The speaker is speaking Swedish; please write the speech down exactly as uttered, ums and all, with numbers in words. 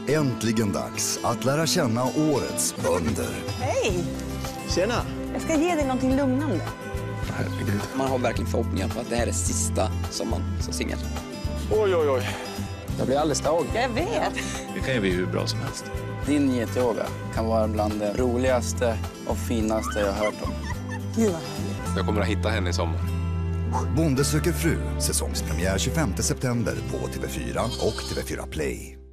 Äntligen dags att lära känna årets bönder. Hej! Tjena! Jag ska ge dig någonting lugnande. Herregud. Man har verkligen förhoppningar på att det här är sista sommaren som singel. Oj, oj, oj. Jag blir alldeles tagen. Jag vet. Det kan ju bli hur bra som helst. Din getyoga kan vara bland det roligaste och finaste jag har hört om. Gud vad härligt. Jag kommer att hitta henne i sommar. Bonde söker fru, säsongspremiär tjugofemte september på T V fyra och T V fyra Play.